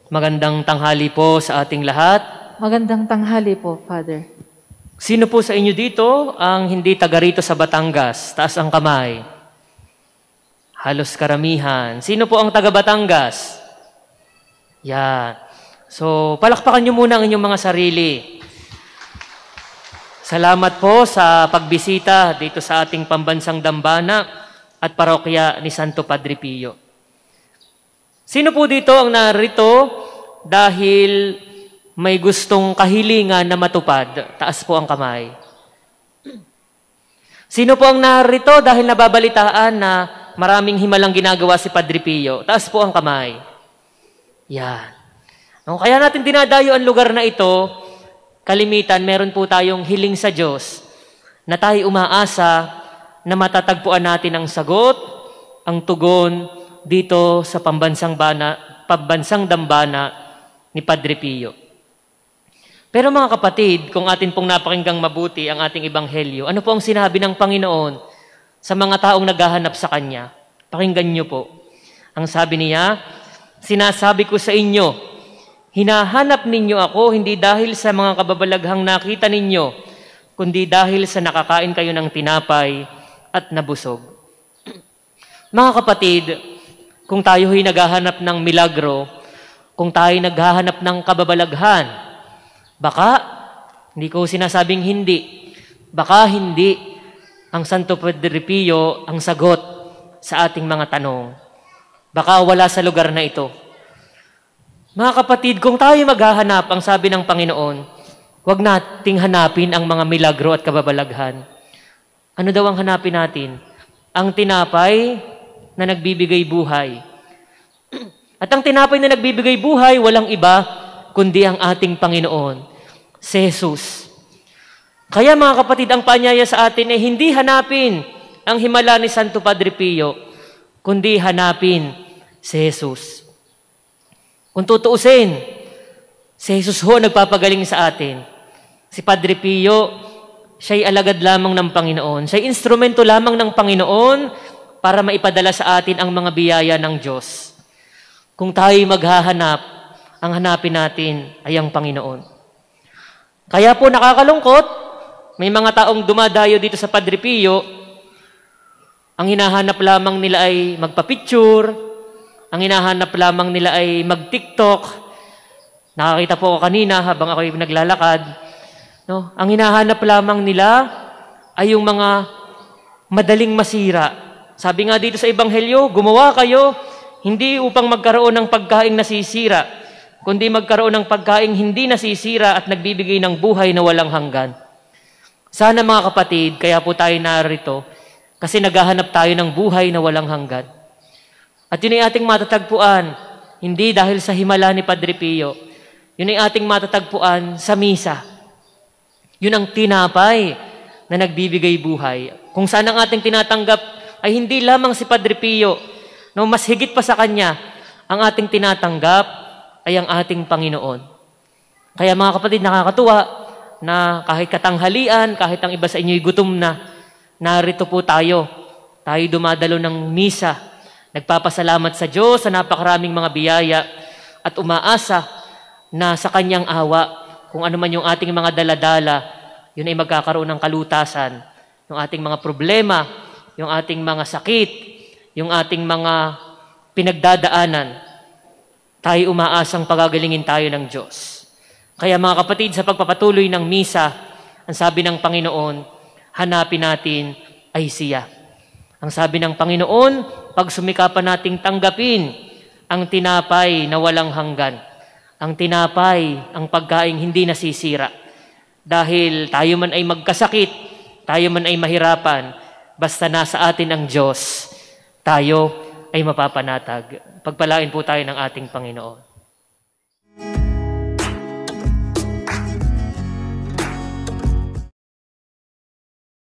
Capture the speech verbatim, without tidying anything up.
Magandang tanghali po sa ating lahat. Magandang tanghali po, Father. Sino po sa inyo dito ang hindi taga rito sa Batangas? Taas ang kamay. Halos karamihan. Sino po ang taga Batangas? Yan. So, palakpakan niyo muna ang inyong mga sarili. Salamat po sa pagbisita dito sa ating pambansang dambana at parokya ni Santo Padre Pio. Sino po dito ang narito dahil may gustong kahilingan na matupad? Taas po ang kamay. Sino po ang narito dahil nababalitaan na maraming himalang ginagawa si Padre Pio? Taas po ang kamay. Yan. Kaya natin dinadayo ang lugar na ito, kalimitan, meron po tayong hiling sa Diyos na tayo umaasa na matatagpuan natin ang sagot, ang tugon, dito sa pambansang bana, pambansang dambana ni Padre Pio. Pero mga kapatid, kung atin pong napakinggang mabuti ang ating ebanghelyo, ano po ang sinabi ng Panginoon sa mga taong naghahanap sa Kanya? Pakinggan niyo po. Ang sabi niya, sinasabi ko sa inyo, hinahanap ninyo ako hindi dahil sa mga kababalaghang nakita ninyo, kundi dahil sa nakakain kayo ng tinapay at nabusog. Mga kapatid, kung tayo'y naghahanap ng milagro, kung tayo'y naghahanap ng kababalaghan, baka, hindi ko sinasabing hindi, baka hindi ang Santo Padre Pio ang sagot sa ating mga tanong. Baka wala sa lugar na ito. Mga kapatid, kung tayo'y maghahanap, ang sabi ng Panginoon, huwag nating hanapin ang mga milagro at kababalaghan. Ano daw ang hanapin natin? Ang tinapay na nagbibigay buhay. At ang tinapay na nagbibigay buhay, walang iba, kundi ang ating Panginoon, si Jesus. Kaya mga kapatid, ang paanyaya sa atin ay hindi hanapin ang himala ni Santo Padre Pio, kundi hanapin si Jesus. Kung tutuusin, si Jesus ho nagpapagaling sa atin. Si Padre Pio, siya'y alagad lamang ng Panginoon. Siya'y instrumento lamang ng Panginoon para maipadala sa atin ang mga biyaya ng Diyos. Kung tayo'y maghahanap, ang hanapin natin ay ang Panginoon. Kaya po nakakalungkot, may mga taong dumadayo dito sa Padre Pio, ang hinahanap lamang nila ay magpa-picture, ang hinahanap lamang nila ay mag-TikTok. Nakakita po ako kanina habang ako'y naglalakad. No? Ang hinahanap lamang nila ay yung mga madaling masira. Sabi nga dito sa Ebanghelyo, gumawa kayo hindi upang magkaroon ng pagkaing nasisira, kundi magkaroon ng pagkaing hindi nasisira at nagbibigay ng buhay na walang hanggan. Sana mga kapatid, kaya po tayo narito, kasi naghahanap tayo ng buhay na walang hanggan. At yun ay ating matatagpuan, hindi dahil sa himala ni Padre Pio, yun ay ating matatagpuan sa misa. Yun ang tinapay na nagbibigay buhay. Kung saan ang ating tinatanggap ay hindi lamang si Padre Pio, no, mas higit pa sa Kanya, ang ating tinatanggap ay ang ating Panginoon. Kaya mga kapatid, nakakatuwa na kahit katanghalian, kahit ang iba sa inyo'y gutom na, narito po tayo. Tayo dumadalo ng misa, nagpapasalamat sa Diyos sa napakaraming mga biyaya at umaasa na sa Kanyang awa, kung ano man yung ating mga daladala, yun ay magkakaroon ng kalutasan, yung ating mga problema, yung ating mga sakit, yung ating mga pinagdadaanan, tayo umaasang pagagalingin tayo ng Diyos. Kaya mga kapatid, sa pagpapatuloy ng misa, ang sabi ng Panginoon, hanapin natin ay siya. Ang sabi ng Panginoon, pag sumikapan nating tanggapin ang tinapay na walang hanggan, ang tinapay, ang pagkaing hindi nasisira. Dahil tayo man ay magkasakit, tayo man ay mahirapan, basta nasa atin ang Diyos, tayo ay mapapanatag. Pagpalain po tayo ng ating Panginoon.